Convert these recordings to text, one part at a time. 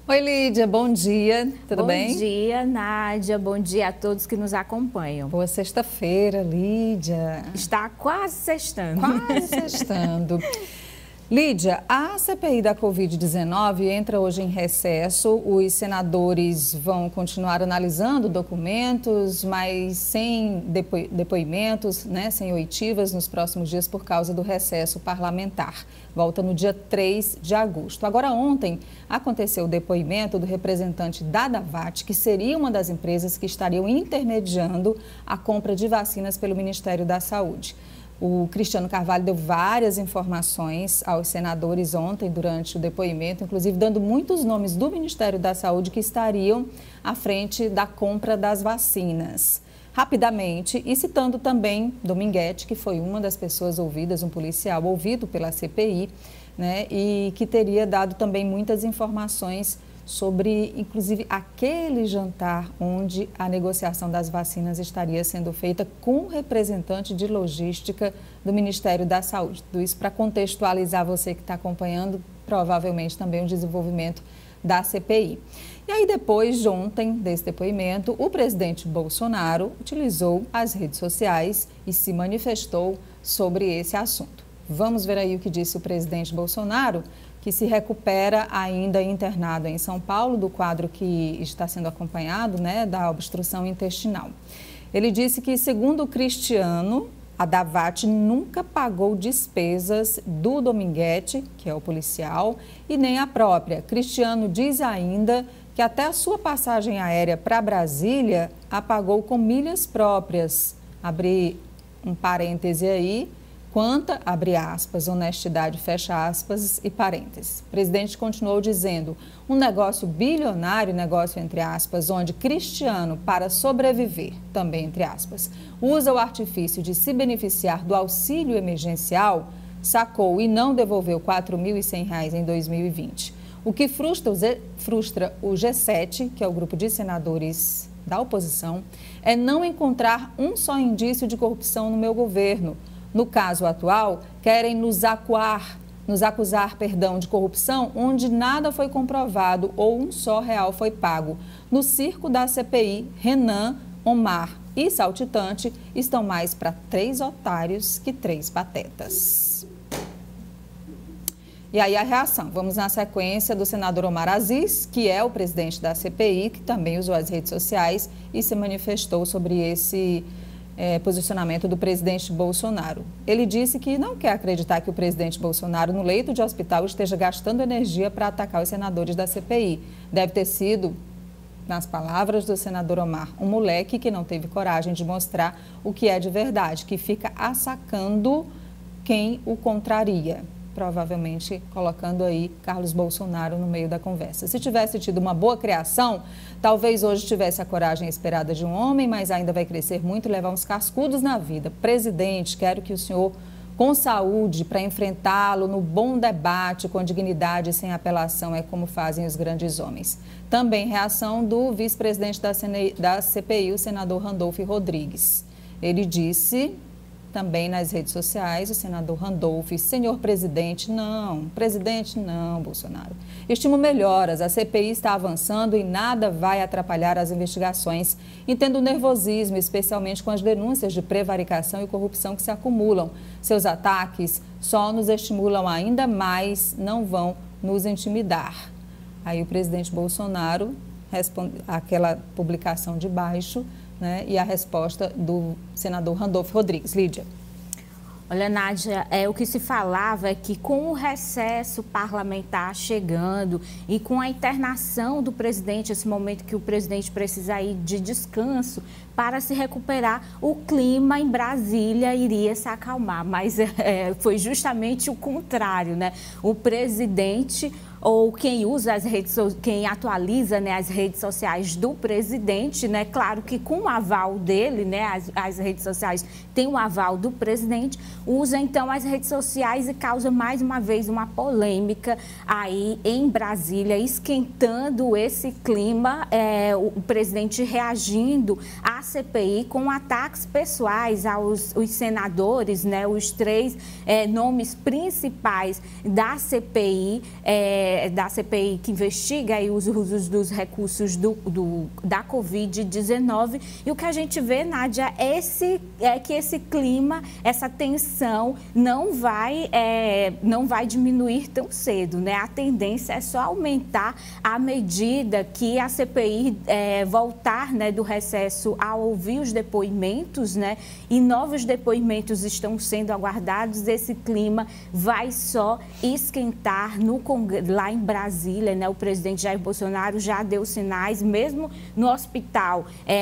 Oi, Lídia, bom dia, tudo bem? Bom dia, Nádia, bom dia a todos que nos acompanham. Boa sexta-feira, Lídia. Está quase sextando. Quase sextando. Lídia, a CPI da Covid-19 entra hoje em recesso. Os senadores vão continuar analisando documentos, mas sem depoimentos, sem oitivas nos próximos dias por causa do recesso parlamentar. Volta no dia 3 de agosto. Agora, ontem, aconteceu o depoimento do representante da Davat, que seria uma das empresas que estariam intermediando a compra de vacinas pelo Ministério da Saúde. O Cristiano Carvalho deu várias informações aos senadores ontem durante o depoimento, inclusive dando muitos nomes do Ministério da Saúde que estariam à frente da compra das vacinas. Rapidamente, e citando também Dominguete, que foi uma das pessoas ouvidas, um policial ouvido pela CPI, e que teria dado também muitas informações sobre, inclusive, aquele jantar onde a negociação das vacinas estaria sendo feita com o representante de logística do Ministério da Saúde. Tudo isso para contextualizar você que está acompanhando, provavelmente também o desenvolvimento da CPI. E aí, depois de ontem, desse depoimento, o presidente Bolsonaro utilizou as redes sociais e se manifestou sobre esse assunto. Vamos ver aí o que disse o presidente Bolsonaro, que se recupera ainda internado em São Paulo, do quadro que está sendo acompanhado, da obstrução intestinal. Ele disse que, segundo o Cristiano, a Davat nunca pagou despesas do Dominguete, que é o policial, e nem a própria. Cristiano diz ainda que até a sua passagem aérea para Brasília a pagou com milhas próprias. Abri um parêntese aí. Quanta, abre aspas, honestidade, fecha aspas e parênteses. O presidente continuou dizendo, um negócio bilionário, negócio entre aspas, onde Cristiano, para sobreviver, também entre aspas, usa o artifício de se beneficiar do auxílio emergencial, sacou e não devolveu R$ 4.100 em 2020. O que frustra o G7, que é o grupo de senadores da oposição, é não encontrar um só indício de corrupção no meu governo. No caso atual, querem nos acusar de corrupção onde nada foi comprovado ou um só real foi pago. No circo da CPI, Renan, Omar e Saltitante estão mais para 3 otários que 3 patetas. E aí a reação, vamos na sequência do senador Omar Aziz, que é o presidente da CPI, que também usou as redes sociais e se manifestou sobre esse posicionamento do presidente Bolsonaro. Ele disse que não quer acreditar que o presidente Bolsonaro, no leito de hospital, esteja gastando energia para atacar os senadores da CPI. Deve ter sido, nas palavras do senador Omar, um moleque que não teve coragem de mostrar o que é de verdade, que fica assacando quem o contraria. Provavelmente colocando aí Carlos Bolsonaro no meio da conversa. Se tivesse tido uma boa criação, talvez hoje tivesse a coragem esperada de um homem, mas ainda vai crescer muito e levar uns cascudos na vida. Presidente, quero que o senhor, com saúde, para enfrentá-lo no bom debate, com dignidade e sem apelação, é como fazem os grandes homens. Também reação do vice-presidente da CPI, o senador Randolfo Rodrigues. Ele disse... Também nas redes sociais, o senador Randolfo, senhor presidente não, Bolsonaro. Estimo melhoras, a CPI está avançando e nada vai atrapalhar as investigações. Entendo o nervosismo, especialmente com as denúncias de prevaricação e corrupção que se acumulam. Seus ataques só nos estimulam ainda mais, não vão nos intimidar. Aí o presidente Bolsonaro responde aquela publicação de baixo, e a resposta do senador Randolfo Rodrigues. Lídia. Olha, Nádia, o que se falava é que com o recesso parlamentar chegando e com a internação do presidente, esse momento que o presidente precisa ir de descanso para se recuperar, o clima em Brasília iria se acalmar, mas foi justamente o contrário, O presidente ou quem usa as redes, quem atualiza as redes sociais do presidente, claro que com o aval dele, as redes sociais têm o aval do presidente, usa então as redes sociais e causa mais uma vez uma polêmica aí em Brasília, esquentando esse clima, o presidente reagindo à CPI com ataques pessoais aos senadores, os 3 nomes principais da CPI, da CPI que investiga aí os usos dos recursos da Covid-19. E o que a gente vê, Nádia, é que esse clima, essa tensão não vai diminuir tão cedo, né? A tendência é só aumentar à medida que a CPI voltar, né, do recesso a ouvir os depoimentos, né? E novos depoimentos estão sendo aguardados. Esse clima vai só esquentar lá em Brasília, né? O presidente Jair Bolsonaro já deu sinais, mesmo no hospital,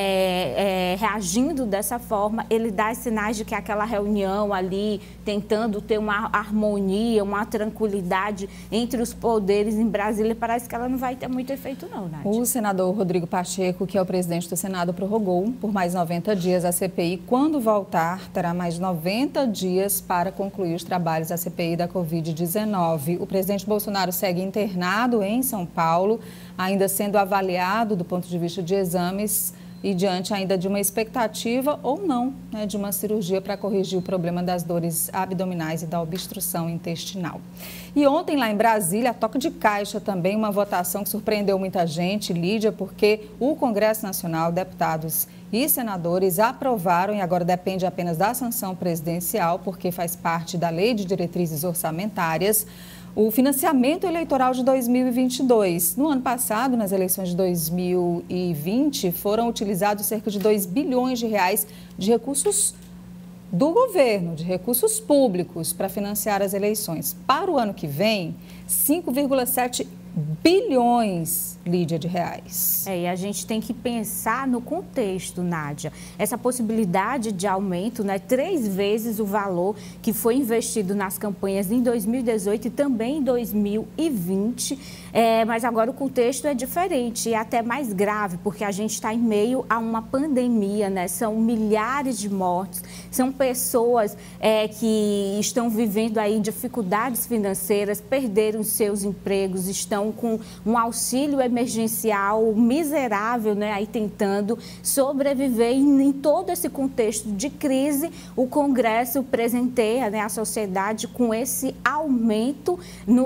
reagindo dessa forma, ele dá sinais de que aquela reunião ali, tentando ter uma harmonia, uma tranquilidade entre os poderes em Brasília, parece que ela não vai ter muito efeito não, Nádia. O senador Rodrigo Pacheco, que é o presidente do Senado, prorrogou por mais 90 dias a CPI. Quando voltar, terá mais 90 dias para concluir os trabalhos da CPI da Covid-19. O presidente Bolsonaro segue internado em São Paulo, ainda sendo avaliado do ponto de vista de exames e diante ainda de uma expectativa ou não, né, de uma cirurgia para corrigir o problema das dores abdominais e da obstrução intestinal. E ontem lá em Brasília, a toque de caixa também, uma votação que surpreendeu muita gente, Lídia, porque o Congresso Nacional, deputados e senadores aprovaram, e agora depende apenas da sanção presidencial, porque faz parte da Lei de Diretrizes Orçamentárias, o financiamento eleitoral de 2022. No ano passado, nas eleições de 2020, foram utilizados cerca de 2 bilhões de reais de recursos do governo, de recursos públicos para financiar as eleições. Para o ano que vem, 5,7 bilhões, Lídia, de reais. E a gente tem que pensar no contexto, Nádia. Essa possibilidade de aumento, né, 3 vezes o valor que foi investido nas campanhas em 2018 e também em 2020. Mas agora o contexto é diferente e até mais grave, porque a gente está em meio a uma pandemia, né? São milhares de mortes, são pessoas que estão vivendo aí dificuldades financeiras, perderam seus empregos, estão com um auxílio emergencial miserável, né, aí tentando sobreviver. E em todo esse contexto de crise, o Congresso presenteia, né, a sociedade com esse aumento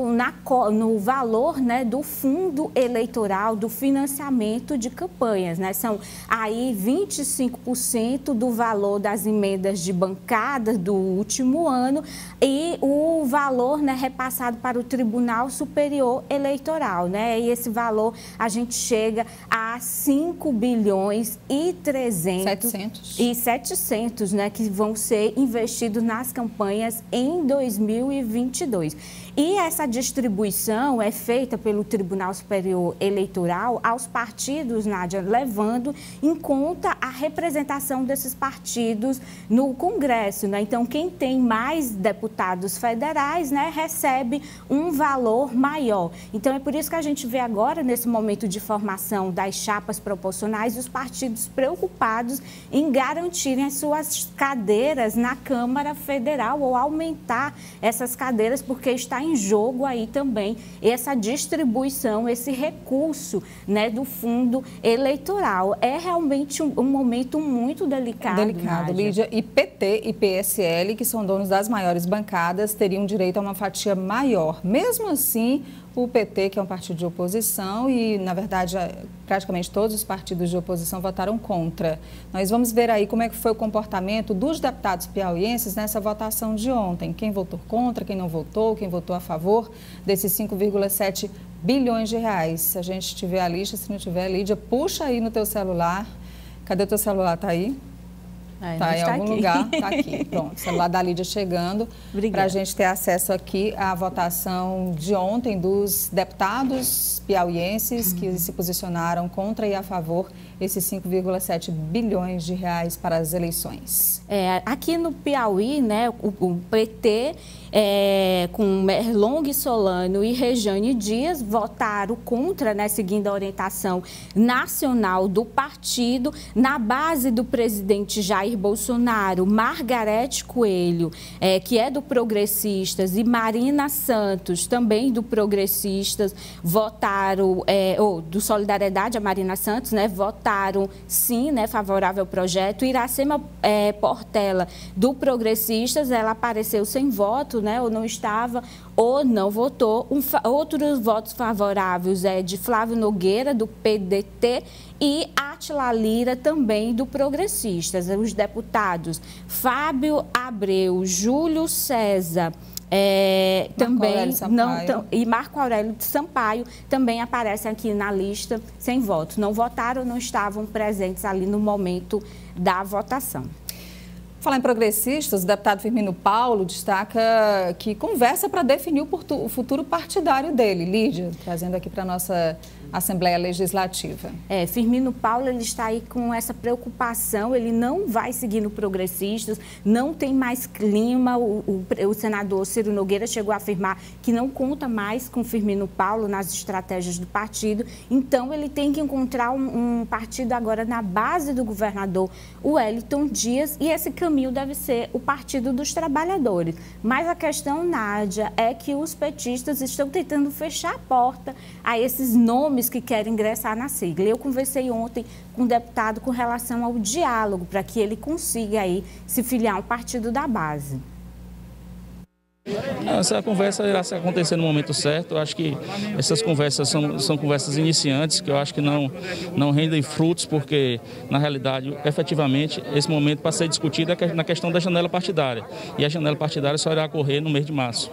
no valor, né, do fundo eleitoral, do financiamento de campanhas, né? São aí 25% do valor das emendas de bancada do último ano e o valor, né, repassado para o Tribunal Superior Eleitoral, né? E esse valor a gente chega a 5 bilhões e 700, né, que vão ser investidos nas campanhas em 2022. E essa distribuição é feita pelo Tribunal Superior Eleitoral aos partidos, Nádia, levando em conta a representação desses partidos no Congresso, né? Então, quem tem mais deputados federais, né, recebe um valor maior. Então, é por isso que a gente vê agora, nesse momento de formação das chapas proporcionais, os partidos preocupados em garantirem as suas cadeiras na Câmara Federal ou aumentar essas cadeiras, porque está em jogo aí também essa distribuição, esse recurso, né, do fundo eleitoral. É realmente um momento muito delicado, Lídia. E PT e PSL, que são donos das maiores bancadas, teriam direito a uma fatia maior. Mesmo assim, o PT, que é um partido de oposição e, na verdade, praticamente todos os partidos de oposição votaram contra. Nós vamos ver aí como é que foi o comportamento dos deputados piauienses nessa votação de ontem. Quem votou contra, quem não votou, quem votou a favor desses 5,7 bilhões de reais. Se a gente tiver a lista, se não tiver, Lídia, puxa aí no teu celular. Cadê o teu celular? Tá aí? Tá em algum lugar, tá aqui. Pronto, o celular da Lídia chegando para a gente ter acesso aqui à votação de ontem dos deputados piauienses que se posicionaram contra e a favor esses 5,7 bilhões de reais para as eleições. Aqui no Piauí, né, o PT com Merlong Solano e Rejane Dias votaram contra, né, seguindo a orientação nacional do partido. Na base do presidente Jair Jair Bolsonaro, Margarete Coelho, que é do Progressistas, e Marina Santos, também do Progressistas, votaram, ou do Solidariedade, a Marina Santos, né, votaram sim, né, favorável ao projeto. Iracema Portela, do Progressistas, ela apareceu sem voto, né, ou não estava, ou não votou. Outros votos favoráveis de Flávio Nogueira, do PDT, e Átila Lira, também do Progressistas. Os deputados Fábio Abreu, Júlio César, também e Marco Aurélio Sampaio também aparecem aqui na lista sem votos. Não votaram, não estavam presentes ali no momento da votação. Falar em progressistas, o deputado Firmino Paulo destaca que conversa para definir o futuro partidário dele. Lídia, trazendo aqui para a nossa Assembleia Legislativa. Firmino Paulo, ele está aí com essa preocupação, ele não vai seguir no Progressistas, não tem mais clima. O senador Ciro Nogueira chegou a afirmar que não conta mais com Firmino Paulo nas estratégias do partido, então ele tem que encontrar um partido agora na base do governador Wellington Dias, e esse caminho deve ser o Partido dos Trabalhadores. Mas a questão, Nádia, é que os petistas estão tentando fechar a porta a esses nomes que querem ingressar na sigla. Eu conversei ontem com o deputado com relação ao diálogo, para que ele consiga aí se filiar a um partido da base. Essa conversa irá acontecer no momento certo. Eu acho que essas conversas são conversas iniciantes, que eu acho que não rendem frutos, porque, na realidade, efetivamente, esse momento para ser discutido é na questão da janela partidária. E a janela partidária só irá ocorrer no mês de março.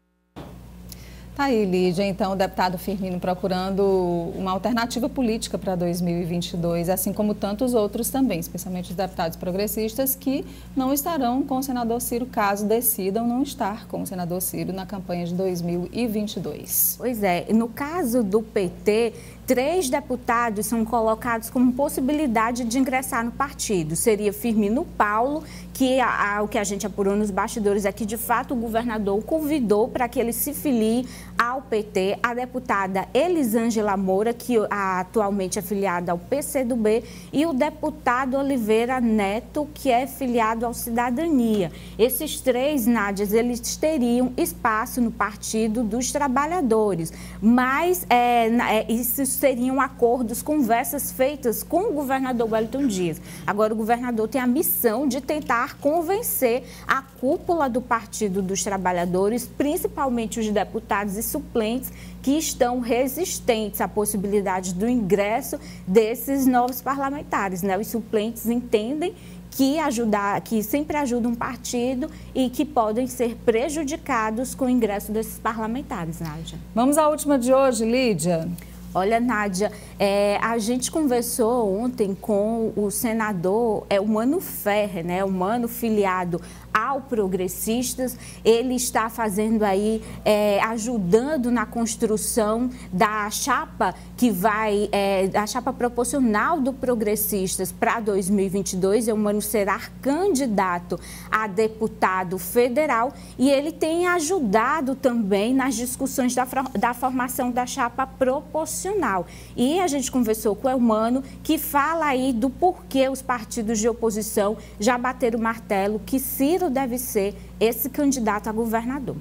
Tá aí, Lídia. Então, o deputado Firmino procurando uma alternativa política para 2022, assim como tantos outros também, especialmente os deputados progressistas que não estarão com o senador Ciro, caso decidam não estar com o senador Ciro na campanha de 2022. Pois é, no caso do PT, 3 deputados são colocados como possibilidade de ingressar no partido. Seria Firmino Paulo, que o que a gente apurou nos bastidores é que, de fato, o governador o convidou para que ele se filie ao PT, a deputada Elisângela Moura, que atualmente é filiada ao PCdoB, e o deputado Oliveira Neto, que é filiado ao Cidadania. Esses 3, Nádia, eles teriam espaço no Partido dos Trabalhadores, mas isso seriam acordos, conversas feitas com o governador Wellington Dias. Agora, o governador tem a missão de tentar convencer a cúpula do Partido dos Trabalhadores, principalmente os deputados e suplentes, que estão resistentes à possibilidade do ingresso desses novos parlamentares, né? Os suplentes entendem que sempre ajudam um partido e que podem ser prejudicados com o ingresso desses parlamentares, Nádia. Vamos à última de hoje, Lídia. Olha, Nádia, a gente conversou ontem com o senador, o Mano Ferrer, né? O Mano filiado ao Progressistas. Ele está fazendo aí, ajudando na construção da chapa que vai, a chapa proporcional do Progressistas para 2022. O Mano será candidato a deputado federal e ele tem ajudado também nas discussões da formação da chapa proporcional. E a gente conversou com o Elmano, que fala aí do porquê os partidos de oposição já bateram o martelo que Ciro deve ser esse candidato a governador.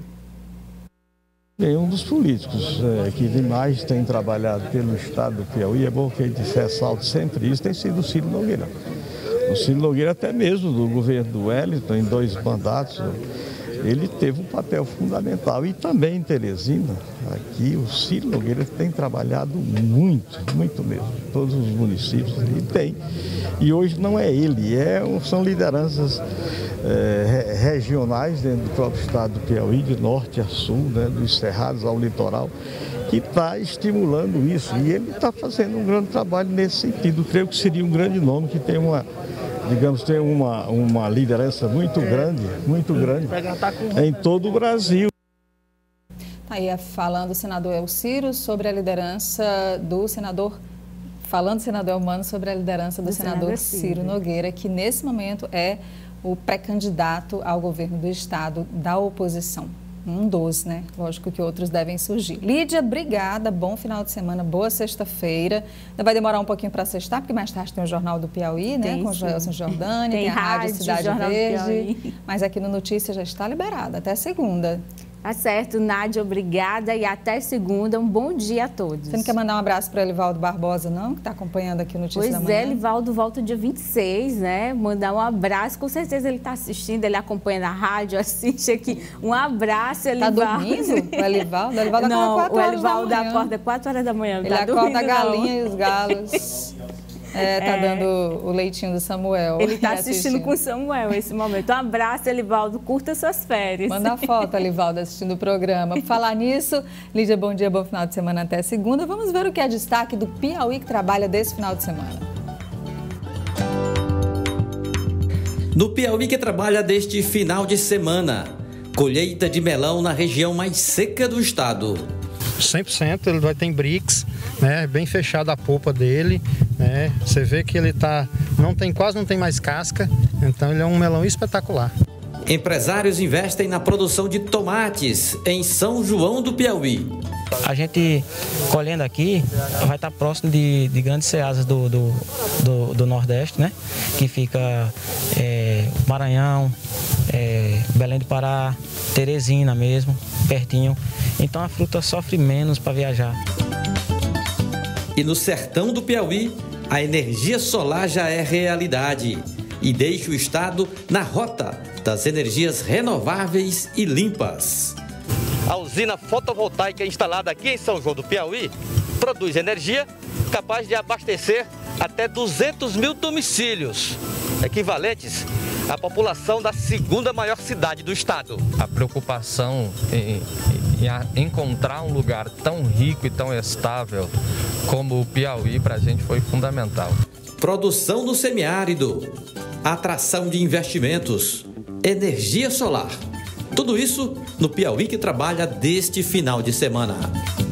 É um dos políticos que demais tem trabalhado pelo estado do Piauí, é bom que a gente ressalte sempre isso, tem sido o Ciro Nogueira. O Ciro Nogueira, até mesmo do governo do Wellington, em 2 mandatos, ele teve um papel fundamental. E também em Teresina, aqui o Ciro Nogueira tem trabalhado muito, muito mesmo, em todos os municípios, ele tem. E hoje não é ele, são lideranças regionais dentro do próprio estado do Piauí, de norte a sul, né, dos cerrados ao litoral, que está estimulando isso. E ele está fazendo um grande trabalho nesse sentido. Creio que seria um grande nome que tem tem uma liderança muito grande em todo o Brasil. Aí falando o senador Elciro sobre a liderança do senador, falando o senador Elmano sobre a liderança do senador Ciro Nogueira, que nesse momento é o pré-candidato ao governo do estado da oposição. um dos, né? Lógico que outros devem surgir. Lídia, obrigada, bom final de semana, boa sexta-feira. Vai demorar um pouquinho para sextar, porque mais tarde tem o Jornal do Piauí, né? Com o Joelson Jordani, tem a Rádio Cidade Verde. Mas aqui no Notícia já está liberada, até segunda. Tá certo, Nádia, obrigada e até segunda. Um bom dia a todos. Você não quer mandar um abraço para Elivaldo Barbosa, não? Que está acompanhando aqui o Notícia da Manhã. Pois é, Elivaldo volta dia 26, né? Mandar um abraço. Com certeza ele está assistindo, ele acompanha na rádio, assiste aqui. Um abraço, Elivaldo. Está dormindo o Elivaldo? O Elivaldo não, acorda 4 horas da manhã. O Elivaldo acorda 4 horas da manhã. Ele acorda a galinha e os galos. Tá dando o leitinho do Samuel. Ele está assistindo com o Samuel nesse momento. Um abraço, Elivaldo. Curta suas férias. Manda a foto, Elivaldo, assistindo o programa. Por falar nisso, Lídia, bom dia, bom final de semana até segunda. Vamos ver o que é destaque do Piauí que trabalha desse final de semana. No Piauí que trabalha deste final de semana, colheita de melão na região mais seca do estado. 100%, ele vai ter brix, né, bem fechada a polpa dele, né, você vê que ele quase não tem mais casca, então ele é um melão espetacular. Empresários investem na produção de tomates em São João do Piauí. A gente colhendo aqui vai estar próximo de grandes ceasas do Nordeste, né, que fica Maranhão, Belém do Pará, Teresina mesmo, pertinho. Então a fruta sofre menos para viajar. E no sertão do Piauí, a energia solar já é realidade e deixa o estado na rota das energias renováveis e limpas. A usina fotovoltaica instalada aqui em São João do Piauí produz energia capaz de abastecer até 200 mil domicílios, equivalentes à população da segunda maior cidade do estado. A preocupação em encontrar um lugar tão rico e tão estável como o Piauí para a gente foi fundamental. Produção no semiárido, atração de investimentos, energia solar. Tudo isso no Piauí que trabalha deste final de semana.